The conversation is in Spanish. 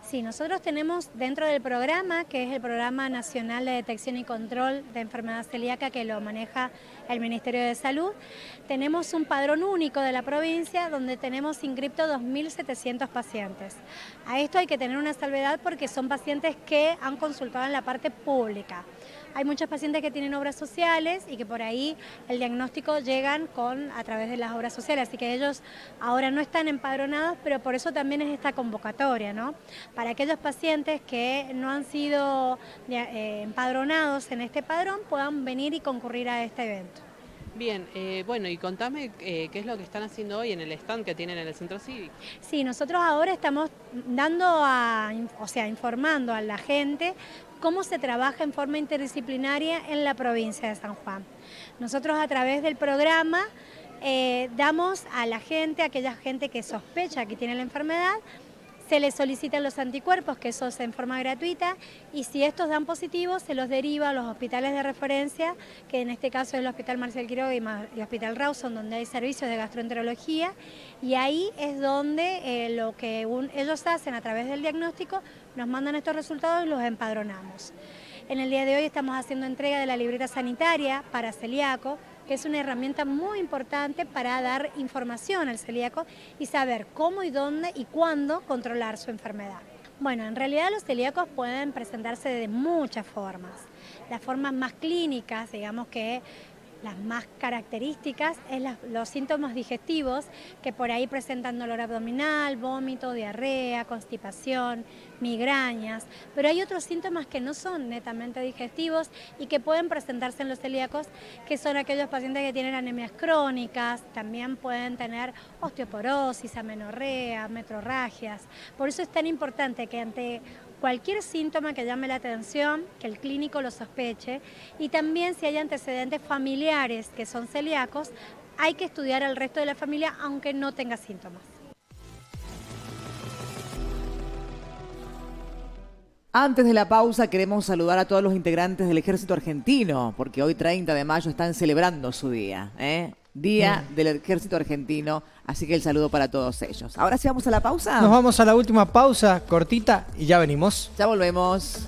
Sí, nosotros tenemos dentro del programa, que es el Programa Nacional de Detección y Control de Enfermedad Celíaca, que lo maneja el Ministerio de Salud, tenemos un padrón único de la provincia donde tenemos inscriptos 2.700 pacientes. A esto hay que tener una salvedad porque son pacientes que han consultado en la parte pública. Hay muchos pacientes que tienen obras sociales y que por ahí el diagnóstico llegan a través de las obras sociales, así que ellos ahora no están empadronados, pero por eso también es esta convocatoria, ¿no? Para aquellos pacientes que no han sido empadronados en este padrón puedan venir y concurrir a este evento. Bien, bueno, y contame qué es lo que están haciendo hoy en el stand que tienen en el Centro Cívico. Sí, nosotros ahora estamos informando a la gente cómo se trabaja en forma interdisciplinaria en la provincia de San Juan. Nosotros a través del programa damos a la gente, a aquella gente que sospecha que tiene la enfermedad, se les solicitan los anticuerpos, que eso es en forma gratuita, y si estos dan positivos, se los deriva a los hospitales de referencia, que en este caso es el Hospital Marcial Quiroga y Hospital Rawson, donde hay servicios de gastroenterología, y ahí es donde ellos hacen a través del diagnóstico, nos mandan estos resultados y los empadronamos. En el día de hoy estamos haciendo entrega de la libreta sanitaria para celíaco, que es una herramienta muy importante para dar información al celíaco y saber cómo y dónde y cuándo controlar su enfermedad. Bueno, en realidad los celíacos pueden presentarse de muchas formas. Las formas más clínicas, digamos que las más características, es los síntomas digestivos que por ahí presentan dolor abdominal, vómito, diarrea, constipación, migrañas, pero hay otros síntomas que no son netamente digestivos y que pueden presentarse en los celíacos, que son aquellos pacientes que tienen anemias crónicas, también pueden tener osteoporosis, amenorrea, metrorragias. Por eso es tan importante que ante cualquier síntoma que llame la atención, que el clínico lo sospeche, y también si hay antecedentes familiares que son celíacos, hay que estudiar al resto de la familia aunque no tenga síntomas. Antes de la pausa queremos saludar a todos los integrantes del Ejército Argentino, porque hoy 30 de mayo están celebrando su día, Día del Ejército Argentino, así que el saludo para todos ellos. Ahora sí vamos a la pausa. Nos vamos a la última pausa, cortita, y ya venimos. Ya volvemos.